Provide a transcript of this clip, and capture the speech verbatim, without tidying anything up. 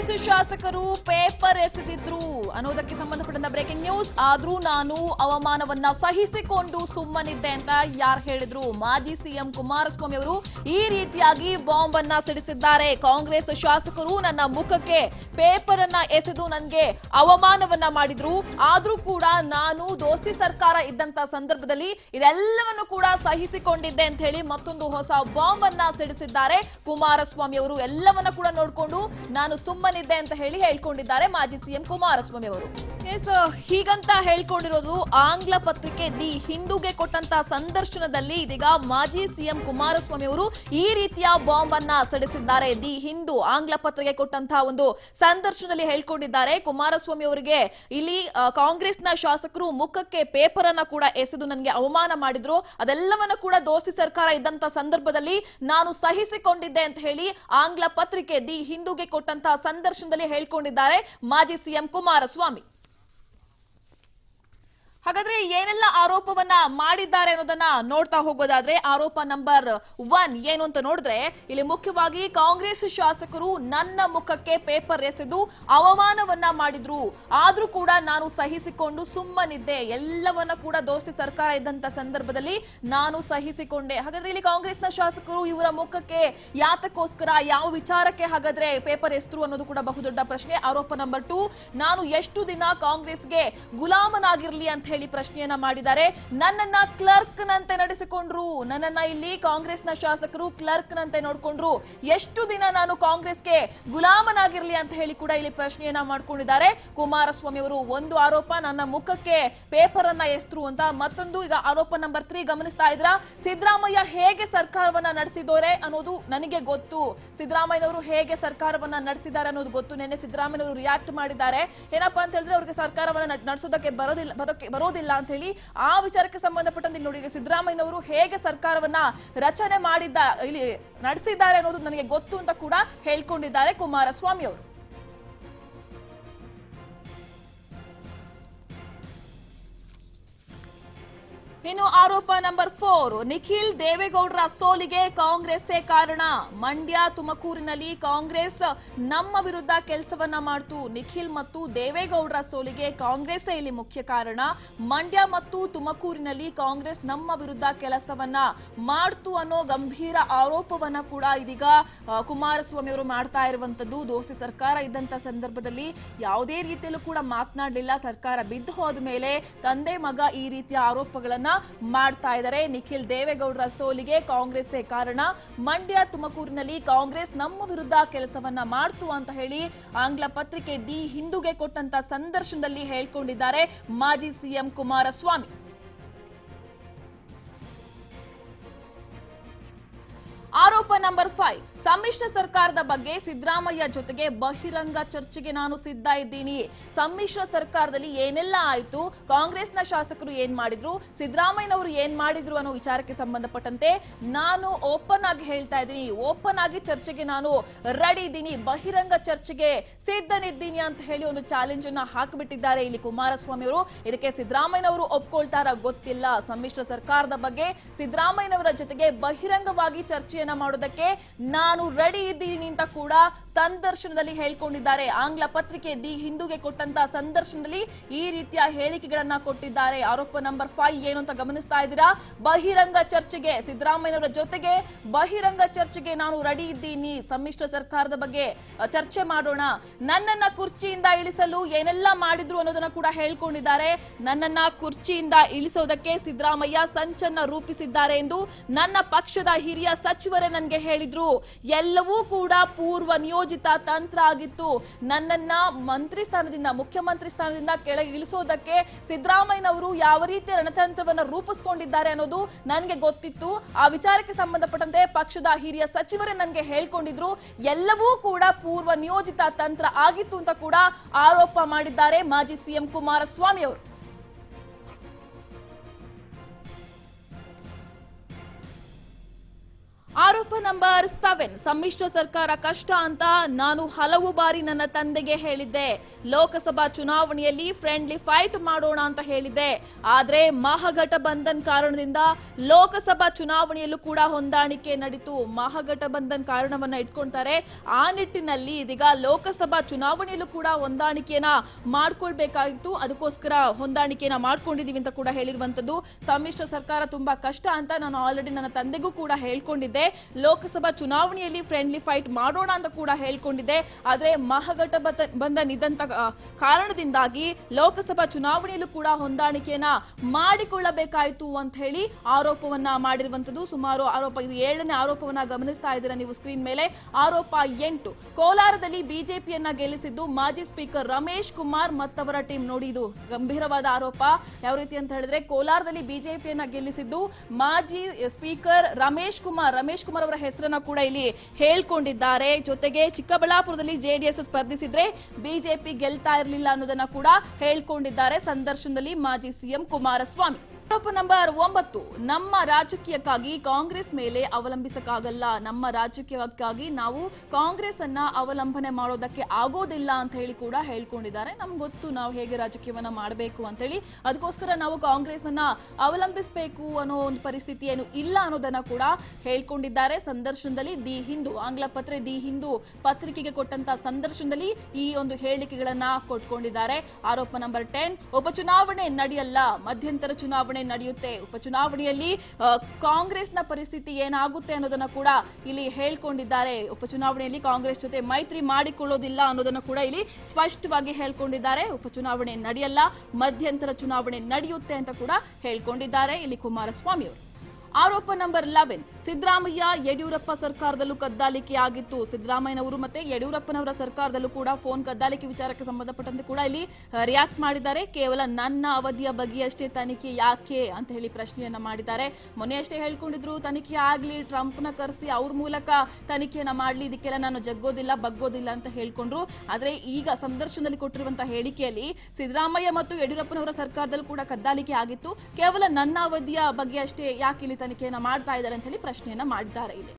ಕಾಂಗ್ರೆಸ್ ಶಾಸಕರು ಪೇಪರ್ ಎಸೆದಿದ್ರು ಅನ್ನೋದಕ್ಕೆ ಸಂಬಂಧಪಟ್ಟಂತ ಬ್ರೇಕಿಂಗ್ ನ್ಯೂಸ್. ಆದ್ರೂ ನಾನು ಅವಮಾನವನ್ನ ಸಹಿಸಿಕೊಂಡು ಸುಮ್ಮನಿದ್ದೆ ಅಂತ ಯಾರು ಹೇಳಿದ್ರು? ಮಾಜಿ ಸಿಎಂ ಕುಮಾರಸ್ವಾಮಿ ಅವರು ಈ ರೀತಿಯಾಗಿ ಬಾಂಬ್ ಅನ್ನ ಸಿಡಿಸಿದ್ದಾರೆ. ಕಾಂಗ್ರೆಸ್ ಶಾಸಕರು ನನ್ನ ಮುಖಕ್ಕೆ ಪೇಪರ್ ಅನ್ನ ಎಸೆದು ನನಗೆ ಅವಮಾನವನ್ನ ಮಾಡಿದ್ರು. ಆದ್ರೂ ಕೂಡ ನಾನು ದೋಸ್ತಿ ಸರ್ಕಾರ ಇದ್ದಂತ ಸಂದರ್ಭದಲ್ಲಿ ಇದೆಲ್ಲವನ್ನು ಕೂಡ ಸಹಿಸಿಕೊಂಡಿದ್ದೆ ಅಂತ ಹೇಳಿ ಮತ್ತೊಂದು ಹೊಸ ಬಾಂಬ್ ಅನ್ನ ಸಿಡಿಸಿದ್ದಾರೆ ಕುಮಾರಸ್ವಾಮಿ ಅವರು. ಎಲ್ಲವನ್ನ ಕೂಡ ನೋಡ್ಕೊಂಡು ನಾನು ಸುಮ್ಮನಿದ್ದೆ ಅಂತ ಹೇಳಿ ಹೇಳ್ಕೊಂಡಿದ್ದಾರೆ ಮಾಜಿ ಸಿಎಂ ಕುಮಾರಸ್ವಾಮಿ ಅವರು. ಎಸ್, ಹೀಗಂತ ಹೇಳ್ಕೊಂಡಿರೋದು ಆಂಗ್ಲ ಪತ್ರಿಕೆ ದಿ ಹಿಂದೂಗೆ ಕೊಟ್ಟಂತ ಸಂದರ್ಶನದಲ್ಲಿ. ಇದೀಗ ಮಾಜಿ ಸಿಎಂ ಕುಮಾರಸ್ವಾಮಿ ಅವರು ಈ ರೀತಿಯ ಬಾಂಬ್ ಅನ್ನ ಸಿಡಿಸಿದ್ದಾರೆ. ದಿ ಹಿಂದೂ ಆಂಗ್ಲ ಪತ್ರಿಕೆ ಕೊಟ್ಟಂತಹ ಒಂದು ಸಂದರ್ಶನದಲ್ಲಿ ಹೇಳ್ಕೊಂಡಿದ್ದಾರೆ. ಕುಮಾರಸ್ವಾಮಿ ಅವರಿಗೆ ಇಲ್ಲಿ ಕಾಂಗ್ರೆಸ್ನ ಶಾಸಕರು ಮುಖಕ್ಕೆ ಪೇಪರ್ ಅನ್ನ ಕೂಡ ಎಸೆದು ನನಗೆ ಅವಮಾನ ಮಾಡಿದ್ರು. ಅದೆಲ್ಲವನ್ನ ಕೂಡ ದೋಸ್ತಿ ಸರ್ಕಾರ ಇದ್ದಂತ ಸಂದರ್ಭದಲ್ಲಿ ನಾನು ಸಹಿಸಿಕೊಂಡಿದ್ದೆ ಅಂತ ಹೇಳಿ ಆಂಗ್ಲ ಪತ್ರಿಕೆ ದಿ ಹಿಂದೂಗೆ ಕೊಟ್ಟಂತಹ ಸಂದರ್ಶನದಲ್ಲಿ ಹೇಳ್ಕೊಂಡಿದ್ದಾರೆ ಮಾಜಿ ಸಿಎಂ ಕುಮಾರಸ್ವಾಮಿ. ಹಾಗಾದ್ರೆ ಏನೆಲ್ಲ ಆರೋಪವನ್ನ ಮಾಡಿದ್ದಾರೆ ಅನ್ನೋದನ್ನ ನೋಡ್ತಾ ಹೋಗೋದಾದ್ರೆ, ಆರೋಪ ನಂಬರ್ ಒನ್ ಏನು ಅಂತ ನೋಡಿದ್ರೆ, ಇಲ್ಲಿ ಮುಖ್ಯವಾಗಿ ಕಾಂಗ್ರೆಸ್ ಶಾಸಕರು ನನ್ನ ಮುಖಕ್ಕೆ ಪೇಪರ್ ಎಸೆದು ಅವಮಾನವನ್ನ ಮಾಡಿದ್ರು. ಆದ್ರೂ ಕೂಡ ನಾನು ಸಹಿಸಿಕೊಂಡು ಸುಮ್ಮನಿದ್ದೆ. ಎಲ್ಲವನ್ನ ಕೂಡ ದೋಸ್ತಿ ಸರ್ಕಾರ ಇದ್ದಂತ ಸಂದರ್ಭದಲ್ಲಿ ನಾನು ಸಹಿಸಿಕೊಂಡೆ. ಹಾಗಾದ್ರೆ ಇಲ್ಲಿ ಕಾಂಗ್ರೆಸ್ನ ಶಾಸಕರು ಇವರ ಮುಖಕ್ಕೆ ಯಾತಕ್ಕೋಸ್ಕರ, ಯಾವ ವಿಚಾರಕ್ಕೆ ಹಾಗಾದ್ರೆ ಪೇಪರ್ ಎಸೆದ್ರು ಅನ್ನೋದು ಕೂಡ ಬಹುದೊಡ್ಡ ಪ್ರಶ್ನೆ. ಆರೋಪ ನಂಬರ್ ಟೂ, ನಾನು ಎಷ್ಟು ದಿನ ಕಾಂಗ್ರೆಸ್ಗೆ ಗುಲಾಮನಾಗಿರ್ಲಿ ಅಂತ ಹೇಳಿ ಪ್ರಶ್ನೆಯನ್ನ ಮಾಡಿದ್ದಾರೆ. ನನ್ನನ್ನ ಕ್ಲರ್ಕ್ ನಂತೆ ನಡೆಸಿಕೊಂಡ್ರು. ನನ್ನನ್ನ ಇಲ್ಲಿ ಕಾಂಗ್ರೆಸ್ನ ಶಾಸಕರು ಕ್ಲರ್ಕ್ ನಂತೆ ನೋಡ್ಕೊಂಡ್ರು. ಎಷ್ಟು ದಿನ ನಾನು ಕಾಂಗ್ರೆಸ್ಗೆ ಗುಲಾಮನಾಗಿರ್ಲಿ ಅಂತ ಹೇಳಿ ಕೂಡ ಇಲ್ಲಿ ಪ್ರಶ್ನೆಯನ್ನ ಮಾಡ್ಕೊಂಡಿದ್ದಾರೆ ಕುಮಾರಸ್ವಾಮಿ ಅವರು. ಒಂದು ಆರೋಪ, ನನ್ನ ಮುಖಕ್ಕೆ ಪೇಪರ್ ಅನ್ನ ಎಸೆದ್ರು ಅಂತ. ಮತ್ತೊಂದು, ಈಗ ಆರೋಪ ನಂಬರ್ ತ್ರೀ ಗಮನಿಸ್ತಾ ಇದ್ರ, ಸಿದ್ದರಾಮಯ್ಯ ಹೇಗೆ ಸರ್ಕಾರವನ್ನ ನಡೆಸಿದೋರೆ ಅನ್ನೋದು ನನಗೆ ಗೊತ್ತು. ಸಿದ್ದರಾಮಯ್ಯನವರು ಹೇಗೆ ಸರ್ಕಾರವನ್ನ ನಡೆಸಿದ್ದಾರೆ ಅನ್ನೋದು ಗೊತ್ತು. ನಿನ್ನೆ ಸಿದ್ದರಾಮಯ್ಯನವರು ರಿಯಾಕ್ಟ್ ಮಾಡಿದ್ದಾರೆ. ಏನಪ್ಪಾ ಅಂತ ಹೇಳಿದ್ರೆ, ಅವರಿಗೆ ಸರ್ಕಾರವನ್ನ ನಡೆಸೋದಕ್ಕೆ ಬರೋದಿಲ್ಲ ಬರೋಕೆ ಬರೋದಿಲ್ಲ ಅಂತ ಹೇಳಿ ಆ ವಿಚಾರಕ್ಕೆ ಸಂಬಂಧಪಟ್ಟಂತೆ ನೋಡಿ, ಸಿದ್ದರಾಮಯ್ಯನವರು ಹೇಗೆ ಸರ್ಕಾರವನ್ನ ರಚನೆ ಮಾಡಿದ್ದ ಇಲ್ಲಿ ನಡೆಸಿದ್ದಾರೆ ಅನ್ನೋದು ನನಗೆ ಗೊತ್ತು ಅಂತ ಕೂಡ ಹೇಳ್ಕೊಂಡಿದ್ದಾರೆ ಕುಮಾರಸ್ವಾಮಿ ಅವರು. ಇನ್ನು ಆರೋಪ ನಂಬರ್ ಫೋರ್, ನಿಖಿಲ್ ದೇವೇಗೌಡರ ಸೋಲಿಗೆ ಕಾಂಗ್ರೆಸ್ಸೇ ಕಾರಣ. ಮಂಡ್ಯ ತುಮಕೂರಿನಲ್ಲಿ ಕಾಂಗ್ರೆಸ್ ನಮ್ಮ ವಿರುದ್ಧ ಕೆಲಸವನ್ನ ಮಾಡ್ತು. ನಿಖಿಲ್ ಮತ್ತು ದೇವೇಗೌಡರ ಸೋಲಿಗೆ ಕಾಂಗ್ರೆಸ್ಸೇ ಇಲ್ಲಿ ಮುಖ್ಯ ಕಾರಣ. ಮಂಡ್ಯ ಮತ್ತು ತುಮಕೂರಿನಲ್ಲಿ ಕಾಂಗ್ರೆಸ್ ನಮ್ಮ ವಿರುದ್ಧ ಕೆಲಸವನ್ನ ಮಾಡ್ತು ಅನ್ನೋ ಗಂಭೀರ ಆರೋಪವನ್ನ ಕೂಡ ಇದೀಗ ಕುಮಾರಸ್ವಾಮಿ ಅವರು ಮಾಡ್ತಾ ಇರುವಂತದ್ದು. ದೋಸ್ತಿ ಸರ್ಕಾರ ಇದ್ದಂತ ಸಂದರ್ಭದಲ್ಲಿ ಯಾವುದೇ ರೀತಿಯಲ್ಲೂ ಕೂಡ ಮಾತನಾಡಲಿಲ್ಲ. ಸರ್ಕಾರ ಬಿದ್ದು ಹೋದ ಮೇಲೆ ತಂದೆ ಮಗ ಈ ರೀತಿಯ ಆರೋಪಗಳನ್ನ ಮಾಡ್ತಾ ಇದ್ದಾರೆ. ನಿಖಿಲ್ ದೇವೇಗೌಡರ ಸೋಲಿಗೆ ಕಾಂಗ್ರೆಸ್ಸೇ ಕಾರಣ. ಮಂಡ್ಯ ತುಮಕೂರಿನಲ್ಲಿ ಕಾಂಗ್ರೆಸ್ ನಮ್ಮ ವಿರುದ್ಧ ಕೆಲಸವನ್ನ ಮಾಡ್ತು ಅಂತ ಹೇಳಿ ಆಂಗ್ಲ ಪತ್ರಿಕೆ ದಿ ಹಿಂದೂಗೆ ಕೊಟ್ಟಂತ ಸಂದರ್ಶನದಲ್ಲಿ ಹೇಳ್ಕೊಂಡಿದ್ದಾರೆ ಮಾಜಿ ಸಿಎಂ ಕುಮಾರಸ್ವಾಮಿ. ಆರೋಪ ನಂಬರ್ ಫೈವ್, ಸಮ್ಮಿಶ್ರ ಸರ್ಕಾರದ ಬಗ್ಗೆ ಸಿದ್ದರಾಮಯ್ಯ ಜೊತೆಗೆ ಬಹಿರಂಗ ಚರ್ಚೆಗೆ ನಾನು ಸಿದ್ಧ ಇದ್ದೀನಿ. ಸಮ್ಮಿಶ್ರ ಸರ್ಕಾರದಲ್ಲಿ ಏನೆಲ್ಲ ಆಯ್ತು, ಕಾಂಗ್ರೆಸ್ನ ಶಾಸಕರು ಏನ್ ಮಾಡಿದ್ರು, ಸಿದ್ದರಾಮಯ್ಯನವರು ಏನ್ ಮಾಡಿದ್ರು ಅನ್ನೋ ವಿಚಾರಕ್ಕೆ ಸಂಬಂಧಪಟ್ಟಂತೆ ನಾನು ಓಪನ್ ಆಗಿ ಹೇಳ್ತಾ ಇದ್ದೀನಿ. ಓಪನ್ ಆಗಿ ಚರ್ಚೆಗೆ ನಾನು ರೆಡಿ ಇದ್ದೀನಿ, ಬಹಿರಂಗ ಚರ್ಚೆಗೆ ಸಿದ್ಧನಿದ್ದೀನಿ ಅಂತ ಹೇಳಿ ಒಂದು ಚಾಲೆಂಜ್ ಅನ್ನ ಹಾಕಿಬಿಟ್ಟಿದ್ದಾರೆ ಇಲ್ಲಿ ಕುಮಾರಸ್ವಾಮಿ ಅವರು. ಇದಕ್ಕೆ ಸಿದ್ದರಾಮಯ್ಯನವರು ಒಪ್ಕೊಳ್ತಾರ ಗೊತ್ತಿಲ್ಲ. ಸಮ್ಮಿಶ್ರ ಸರ್ಕಾರದ ಬಗ್ಗೆ ಸಿದ್ದರಾಮಯ್ಯನವರ ಜೊತೆಗೆ ಬಹಿರಂಗವಾಗಿ ಚರ್ಚೆ ಮಾಡೋದಕ್ಕೆ ನಾನು ರೆಡಿ ಇದ್ದೀನಿ ಅಂತ ಕೂಡ ಸಂದರ್ಶನದಲ್ಲಿ ಹೇಳ್ಕೊಂಡಿದ್ದಾರೆ. ಆಂಗ್ಲ ಪತ್ರಿಕೆ ದಿ ಹಿಂದೂಗೆ ಕೊಟ್ಟಂತ ಸಂದರ್ಶನದಲ್ಲಿ ಈ ರೀತಿಯ ಹೇಳಿಕೆಗಳನ್ನ ಕೊಟ್ಟಿದ್ದಾರೆ. ಆರೋಪ ನಂಬರ್ ಫೈವ್ ಏನು ಅಂತ ಗಮನಿಸ್ತಾ ಇದ್ದೀರಾ, ಬಹಿರಂಗ ಚರ್ಚೆಗೆ ಸಿದ್ದರಾಮಯ್ಯನವರ ಜೊತೆಗೆ ಬಹಿರಂಗ ಚರ್ಚೆಗೆ ನಾನು ರೆಡಿ ಇದ್ದೀನಿ. ಸಮ್ಮಿಶ್ರ ಸರ್ಕಾರದ ಬಗ್ಗೆ ಚರ್ಚೆ ಮಾಡೋಣ. ನನ್ನನ್ನ ಕುರ್ಚಿಯಿಂದ ಇಳಿಸಲು ಏನೆಲ್ಲ ಮಾಡಿದ್ರು ಅನ್ನೋದನ್ನ ಕೂಡ ಹೇಳ್ಕೊಂಡಿದ್ದಾರೆ. ನನ್ನನ್ನ ಕುರ್ಚಿಯಿಂದ ಇಳಿಸೋದಕ್ಕೆ ಸಿದ್ದರಾಮಯ್ಯ ಸಂಚನ್ನ ರೂಪಿಸಿದ್ದಾರೆ ಎಂದು ನನ್ನ ಪಕ್ಷದ ಹಿರಿಯ ಸಚಿವ ನನಗೆ ಹೇಳಿದ್ರು. ಎಲ್ಲವೂ ಕೂಡ ಪೂರ್ವ ನಿಯೋಜಿತ ತಂತ್ರ ಆಗಿತ್ತು. ನನ್ನನ್ನ ಮಂತ್ರಿ ಸ್ಥಾನದಿಂದ ಮುಖ್ಯಮಂತ್ರಿ ಸ್ಥಾನದಿಂದ ಕೆಳಗೆ ಇಳಿಸೋದಕ್ಕೆ ಸಿದ್ದರಾಮಯ್ಯನವರು ಯಾವ ರೀತಿಯ ರಣತಂತ್ರವನ್ನ ರೂಪಿಸಿಕೊಂಡಿದ್ದಾರೆ ಅನ್ನೋದು ನನಗೆ ಗೊತ್ತಿತ್ತು. ಆ ವಿಚಾರಕ್ಕೆ ಸಂಬಂಧಪಟ್ಟಂತೆ ಪಕ್ಷದ ಹಿರಿಯ ಸಚಿವರೇ ನನಗೆ ಹೇಳ್ಕೊಂಡಿದ್ರು. ಎಲ್ಲವೂ ಕೂಡ ಪೂರ್ವ ನಿಯೋಜಿತ ತಂತ್ರ ಆಗಿತ್ತು ಅಂತ ಕೂಡ ಆರೋಪ ಮಾಡಿದ್ದಾರೆ ಮಾಜಿ ಸಿಎಂ ಕುಮಾರಸ್ವಾಮಿ ಅವರು. ಆರೋಪ ನಂಬರ್ ಸೆವೆನ್ ಸಮ್ಮಿಶ್ರ ಸರ್ಕಾರ ಕಷ್ಟ ಅಂತ ನಾನು ಹಲವು ಬಾರಿ ನನ್ನ ತಂದೆಗೆ ಹೇಳಿದ್ದೆ. ಲೋಕಸಭಾ ಚುನಾವಣೆಯಲ್ಲಿ ಫ್ರೆಂಡ್ಲಿ ಫೈಟ್ ಮಾಡೋಣ ಅಂತ ಹೇಳಿದ್ದೆ. ಆದ್ರೆ ಮಹಾಗಠಬಂಧನ್ ಕಾರಣದಿಂದ ಲೋಕಸಭಾ ಚುನಾವಣೆಯಲ್ಲೂ ಕೂಡ ಹೊಂದಾಣಿಕೆ ನಡೀತು. ಮಹಾಗಠಬಂಧನ್ ಕಾರಣವನ್ನ ಇಟ್ಕೊಂತಾರೆ. ಆ ನಿಟ್ಟಿನಲ್ಲಿ ಇದೀಗ ಲೋಕಸಭಾ ಚುನಾವಣೆಯಲ್ಲೂ ಕೂಡ ಹೊಂದಾಣಿಕೆಯನ್ನ ಮಾಡ್ಕೊಳ್ಬೇಕಾಗಿತ್ತು. ಅದಕ್ಕೋಸ್ಕರ ಹೊಂದಾಣಿಕೆಯನ್ನ ಮಾಡ್ಕೊಂಡಿದೀವಿ ಅಂತ ಕೂಡ ಹೇಳಿರುವಂತದ್ದು. ಸಮ್ಮಿಶ್ರ ಸರ್ಕಾರ ತುಂಬಾ ಕಷ್ಟ ಅಂತ ನಾನು ಆಲ್ರೆಡಿ ನನ್ನ ತಂದೆಗೂ ಕೂಡ ಹೇಳ್ಕೊಂಡಿದ್ದೆ. ಲೋಕಸಭಾ ಚುನಾವಣೆಯಲ್ಲಿ ಫ್ರೆಂಡ್ಲಿ ಫೈಟ್ ಮಾಡೋಣ ಅಂತ ಕೂಡ ಹೇಳ್ಕೊಂಡಿದ್ದೆ. ಆದ್ರೆ ಮಹಾಗಠಬಂಧನ್ ಇದ್ದಂತ ಕಾರಣದಿಂದಾಗಿ ಲೋಕಸಭಾ ಚುನಾವಣೆಯಲ್ಲೂ ಕೂಡ ಹೊಂದಾಣಿಕೆಯನ್ನ ಮಾಡಿಕೊಳ್ಳಬೇಕಾಯಿತು ಅಂತ ಹೇಳಿ ಆರೋಪವನ್ನ ಮಾಡಿರುವಂತದ್ದು. ಸುಮಾರು ಆರೋಪ ಇದು ಏಳನೇ ಆರೋಪವನ್ನ ಗಮನಿಸ್ತಾ ಇದ್ದೀರಾ ನೀವು ಸ್ಕ್ರೀನ್ ಮೇಲೆ. ಆರೋಪ ಎಂಟು, ಕೋಲಾರದಲ್ಲಿ ಬಿಜೆಪಿಯನ್ನ ಗೆಲ್ಲಿಸಿದ್ದು ಮಾಜಿ ಸ್ಪೀಕರ್ ರಮೇಶ್ ಕುಮಾರ್ ಮತ್ತವರ ಟೀಮ್. ನೋಡಿ, ಇದು ಗಂಭೀರವಾದ ಆರೋಪ. ಯಾವ ರೀತಿ ಅಂತ ಹೇಳಿದ್ರೆ, ಕೋಲಾರದಲ್ಲಿ ಬಿಜೆಪಿಯನ್ನ ಗೆಲ್ಲಿಸಿದ್ದು ಮಾಜಿ ಸ್ಪೀಕರ್ ರಮೇಶ್ ಕುಮಾರ್ ರಮೇಶ್ ಕುಮಾರ್ ಅವರ ಹೆಸರನ್ನ ಕೂಡ ಇಲ್ಲಿ ಹೇಳ್ಕೊಂಡಿದ್ದಾರೆ. ಜೊತೆಗೆ ಚಿಕ್ಕಬಳ್ಳಾಪುರದಲ್ಲಿ ಜೆಡಿಎಸ್ ಸ್ಪರ್ಧಿಸಿದ್ರೆ ಬಿಜೆಪಿ ಗೆಲ್ತಾ ಇರಲಿಲ್ಲ ಅನ್ನೋದನ್ನ ಕೂಡ ಹೇಳ್ಕೊಂಡಿದ್ದಾರೆ ಸಂದರ್ಶನದಲ್ಲಿ ಮಾಜಿ ಸಿಎಂ ಕುಮಾರಸ್ವಾಮಿ. ಆರೋಪ ನಂಬರ್ ಒಂಬತ್ತು, ನಮ್ಮ ರಾಜಕೀಯಕ್ಕಾಗಿ ಕಾಂಗ್ರೆಸ್ ಮೇಲೆ ಅವಲಂಬಿಸಕ್ಕಾಗಲ್ಲ. ನಮ್ಮ ರಾಜಕೀಯಕ್ಕಾಗಿ ನಾವು ಕಾಂಗ್ರೆಸ್ ಅನ್ನ ಅವಲಂಬನೆ ಮಾಡೋದಕ್ಕೆ ಆಗೋದಿಲ್ಲ ಅಂತ ಹೇಳಿ ಕೂಡ ಹೇಳ್ಕೊಂಡಿದ್ದಾರೆ. ನಮ್ಗೆ ಗೊತ್ತು ನಾವು ಹೇಗೆ ರಾಜಕೀಯವನ್ನ ಮಾಡಬೇಕು ಅಂತ ಹೇಳಿ. ಅದಕ್ಕೋಸ್ಕರ ನಾವು ಕಾಂಗ್ರೆಸ್ ಅನ್ನ ಅವಲಂಬಿಸಬೇಕು ಅನ್ನೋ ಒಂದು ಪರಿಸ್ಥಿತಿ ಏನು ಇಲ್ಲ ಅನ್ನೋದನ್ನ ಕೂಡ ಹೇಳ್ಕೊಂಡಿದ್ದಾರೆ ಸಂದರ್ಶನದಲ್ಲಿ. ದಿ ಹಿಂದೂ ಆಂಗ್ಲ ಪತ್ರೆ ದಿ ಹಿಂದೂ ಪತ್ರಿಕೆಗೆ ಕೊಟ್ಟಂತ ಸಂದರ್ಶನದಲ್ಲಿ ಈ ಒಂದು ಹೇಳಿಕೆಗಳನ್ನ ಕೊಟ್ಕೊಂಡಿದ್ದಾರೆ. ಆರೋಪ ನಂಬರ್ ಟೆನ್, ಉಪಚುನಾವಣೆ ನಡೆಯಲ್ಲ, ಮಧ್ಯಂತರ ಚುನಾವಣೆ ನಡೆಯುತ್ತೆ. ಉಪಚುನಾವಣೆಯಲ್ಲಿ ಕಾಂಗ್ರೆಸ್ನ ಪರಿಸ್ಥಿತಿ ಏನಾಗುತ್ತೆ ಅನ್ನೋದನ್ನ ಕೂಡ ಇಲ್ಲಿ ಹೇಳ್ಕೊಂಡಿದ್ದಾರೆ. ಉಪಚುನಾವಣೆಯಲ್ಲಿ ಕಾಂಗ್ರೆಸ್ ಜೊತೆ ಮೈತ್ರಿ ಮಾಡಿಕೊಳ್ಳೋದಿಲ್ಲ ಅನ್ನೋದನ್ನ ಕೂಡ ಇಲ್ಲಿ ಸ್ಪಷ್ಟವಾಗಿ ಹೇಳ್ಕೊಂಡಿದ್ದಾರೆ. ಉಪಚುನಾವಣೆ ನಡೆಯಲ್ಲ, ಮಧ್ಯಂತರ ಚುನಾವಣೆ ನಡೆಯುತ್ತೆ ಅಂತ ಕೂಡ ಹೇಳ್ಕೊಂಡಿದ್ದಾರೆ ಇಲ್ಲಿ ಕುಮಾರಸ್ವಾಮಿ ಅವರು. ಆರೋಪ ನಂಬರ್ ಲೆವೆನ್, ಸಿದ್ದರಾಮಯ್ಯ ಯಡಿಯೂರಪ್ಪ ಸರ್ಕಾರದಲ್ಲೂ ಕದ್ದಾಲಿಕೆ ಆಗಿತ್ತು. ಸಿದ್ದರಾಮಯ್ಯನವರು ಮತ್ತೆ ಯಡಿಯೂರಪ್ಪನವರ ಸರ್ಕಾರದಲ್ಲೂ ಕೂಡ ಫೋನ್ ಕದ್ದಾಲಿಕೆ ವಿಚಾರಕ್ಕೆ ಸಂಬಂಧಪಟ್ಟಂತೆ ಕೂಡ ಇಲ್ಲಿ ರಿಯಾಕ್ಟ್ ಮಾಡಿದ್ದಾರೆ. ಕೇವಲ ನನ್ನ ಅವಧಿಯ ಬಗ್ಗೆಯಷ್ಟೇ ತನಿಖೆ ಯಾಕೆ ಅಂತ ಹೇಳಿ ಪ್ರಶ್ನೆಯನ್ನ ಮಾಡಿದ್ದಾರೆ. ಮೊನ್ನೆ ಅಷ್ಟೇ ಹೇಳ್ಕೊಂಡಿದ್ರು, ತನಿಖೆ ಆಗ್ಲಿ, ಟ್ರಂಪ್ನ ಕರೆಸಿ ಅವ್ರ ಮೂಲಕ ತನಿಖೆಯನ್ನ ಮಾಡ್ಲಿ, ಇದಕ್ಕೆಲ್ಲ ನಾನು ಜಗ್ಗೋದಿಲ್ಲ ಬಗ್ಗೋದಿಲ್ಲ ಅಂತ ಹೇಳ್ಕೊಂಡ್ರು. ಆದ್ರೆ ಈಗ ಸಂದರ್ಶನದಲ್ಲಿ ಕೊಟ್ಟಿರುವಂತಹ ಹೇಳಿಕೆಯಲ್ಲಿ ಸಿದ್ದರಾಮಯ್ಯ ಮತ್ತು ಯಡಿಯೂರಪ್ಪನವರ ಸರ್ಕಾರದಲ್ಲೂ ಕೂಡ ಕದ್ದಾಲಿಕೆ ಆಗಿತ್ತು. ಕೇವಲ ನನ್ನ ಅವಧಿಯ ಬಗ್ಗೆ ಅಷ್ಟೇ ಯಾಕೆ ಇಲ್ಲಿ ತನಿಖೆಯನ್ನ ಮಾಡ್ತಾ ಇದ್ದಾರೆ ಅಂತ ಹೇಳಿ ಪ್ರಶ್ನೆಯನ್ನ ಮಾಡಿದ್ದಾರೆ ಇಲ್ಲಿ.